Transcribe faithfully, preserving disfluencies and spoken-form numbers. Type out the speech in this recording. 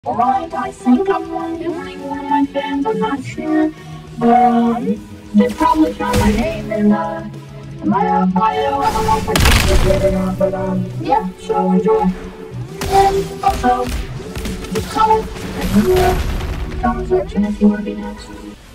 Alright, I think I'm wondering one of my fans, I'm not sure. But they probably found my name in uh, my uh, bio. I don't know if I just did it or not, but um, yeah, so enjoy. And also, just comment and uh, comment section if you want to be next.